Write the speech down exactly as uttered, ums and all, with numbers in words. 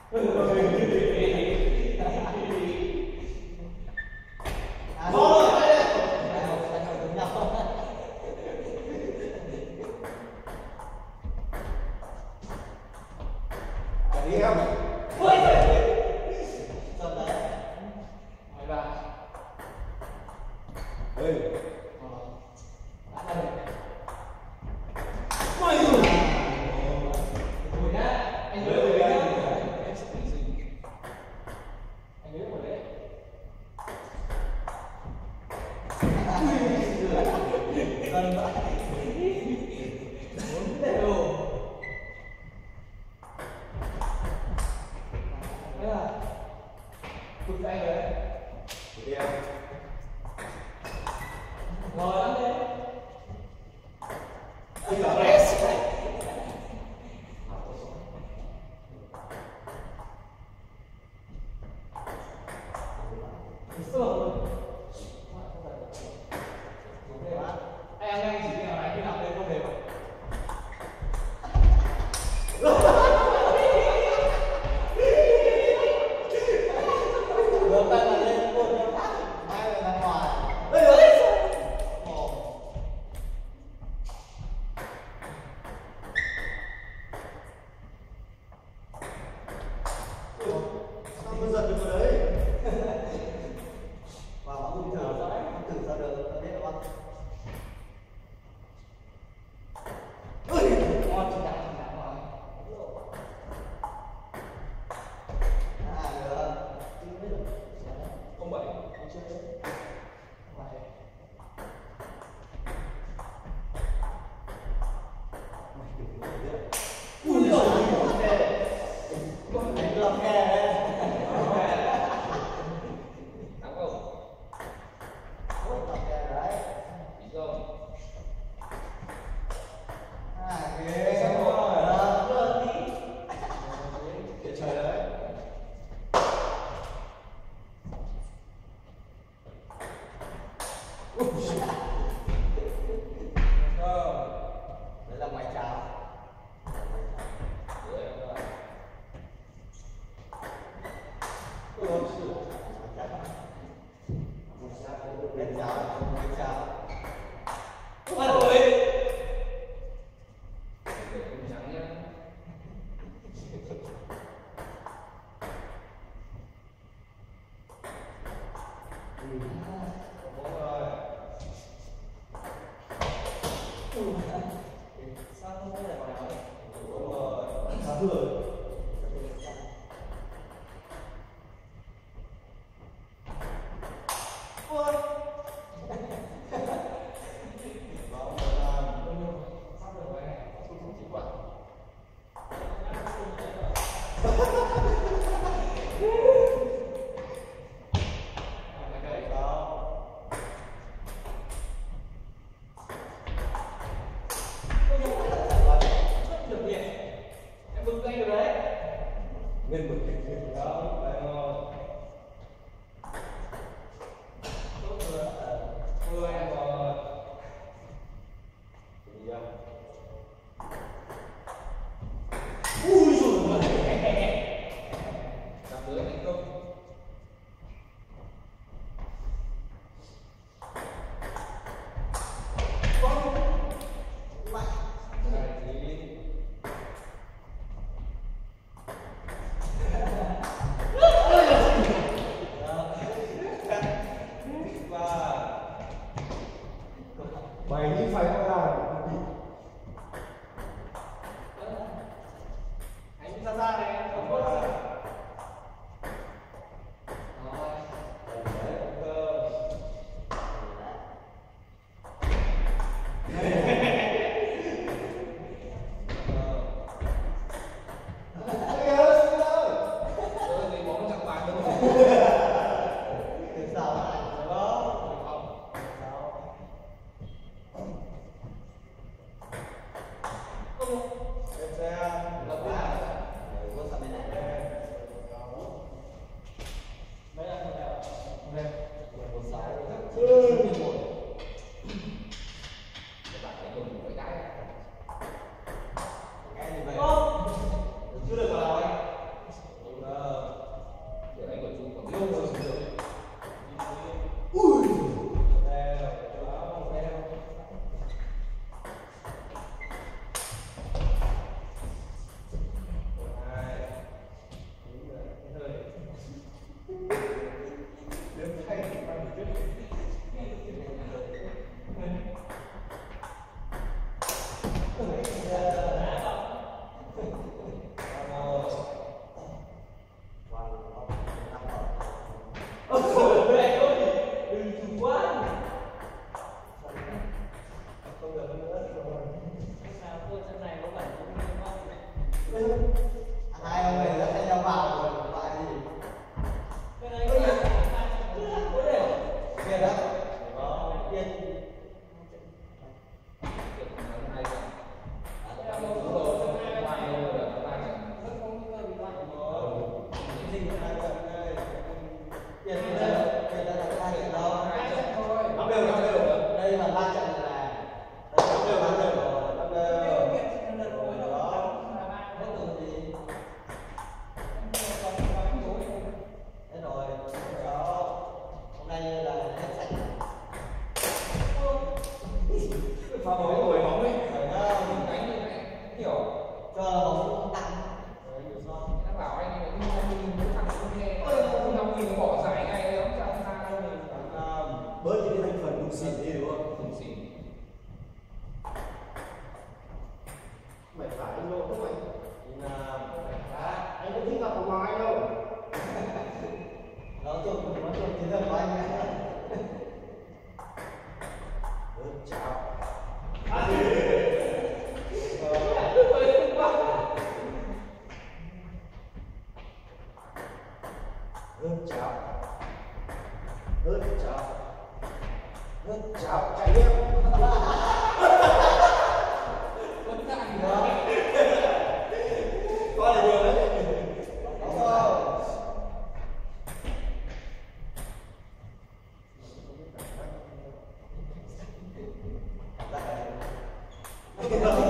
Đi không? Ôi trời. Sao đấy? Mày bà. Ê. Đã đây. Ôi giời. Ủa nhá, anh nhớ rồi đấy. Em sẽ bị gì? Anh nhớ rồi đấy. Gần vậy. Bốn đều. Đấy là cực anh rồi đấy. Đi em. Ngồi lắm đấy. Đi vào đấy. Anh anh chỉ nào đánh khi nào đây không đều. Được tay là lên luôn nhá. Hai là ra ngoài. Ôi giời. Một. Ủa, sao mới giật được vào đấy? Vào bóng không thử sao đấy? Không thử sao được, tao biết đâu không? Ui! Ngon chỉ đạn chỉ đạn rồi. À, được. Chưa biết được. Không bảy, không chưa biết. Bảy. Ui giời ơi, anh làm kè đấy. Thắng không? Ui, làm kè đấy. Bị không? À, ghê. Xong rồi. Ờ, được đi. Kìa trời đấy. Ui giời. Đấy là ngoài cháo. Ôi giời. Bên cháo, bên cháo. Ôi ơi. Trắng nhá. Đúng rồi. Sao không có lại vào áo này? Đúng rồi. Sao vừa? Ôi. Bóng rồi làm. Sắp được rồi này, không không chịu quả. Cái đấy. Đó. Được nhỉ? Em bực anh rồi đấy. Nguyên một cái chuyện đó. Đây rồi. Tốt rồi. Ôi em rồi. Đi không? Ui giời ơi. Làm tới thành công. Mạnh. Này thì hai ông này đã thay nhau vào rồi lại gì cái này có gì có đều kia đó có yên đây là ba trận là năm đều năm đều năm đều đó hết tuần gì hết rồi đó hôm nay là hết sạch pha bóng ngồi bóng đấy phải không đánh như này kiểu cho bóng tăng rồi nhiều so đã bảo anh ấy đi năm nghìn cái thằng không nghe năm nghìn bỏ giải ngay đấy không sao ra đâu mình bớt những cái thành phần đục xỉn đi đúng không không xỉn mày phải anh lô không mày nhưng mà anh không thích gặp của ngoài đâu nó trộn nó trộn chiến thuật của anh ấy ừ, chào ừ, chào ừ, chào ừ, chào chạy tiếp vẫn lại đó có là nhiều đấy đúng không Hãy subscribe cho kênh Ghiền Mì Gõ để không bỏ lỡ những video hấp dẫn